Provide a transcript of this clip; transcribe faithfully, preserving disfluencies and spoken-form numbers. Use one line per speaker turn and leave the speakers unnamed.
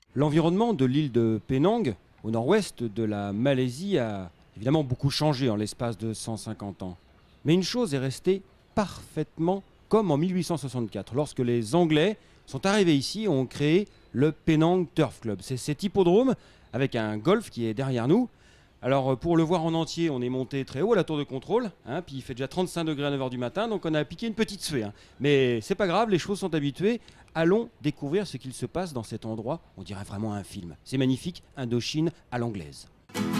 L'environnement de l'île de Penang, au nord-ouest de la Malaisie, a évidemment beaucoup changé en l'espace de cent cinquante ans. Mais une chose est restée parfaitement comme en mille huit cent soixante-quatre, lorsque les Anglais sont arrivés ici et ont créé le Penang Turf Club. C'est cet hippodrome avec un golf qui est derrière nous. Alors pour le voir en entier, on est monté très haut à la tour de contrôle, hein, puis il fait déjà trente-cinq degrés à neuf heures du matin, donc on a piqué une petite suée. Hein. Mais c'est pas grave, les chevaux sont habitués. Allons découvrir ce qu'il se passe dans cet endroit, on dirait vraiment un film. C'est magnifique, Indochine à l'anglaise.